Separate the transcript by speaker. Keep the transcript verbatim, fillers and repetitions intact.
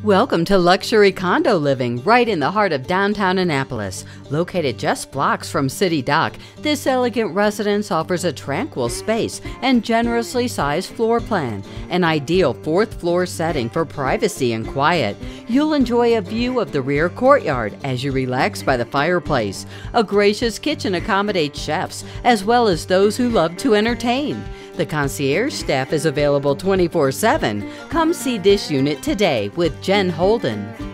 Speaker 1: Welcome to luxury condo living right in the heart of downtown Annapolis. Located just blocks from City Dock, this elegant residence offers a tranquil space and generously sized floor plan, an ideal fourth floor setting for privacy and quiet. You'll enjoy a view of the rear courtyard as you relax by the fireplace. A gracious kitchen accommodates chefs as well as those who love to entertain. The concierge staff is available twenty-four seven. Come see this unit today with Jen Holden.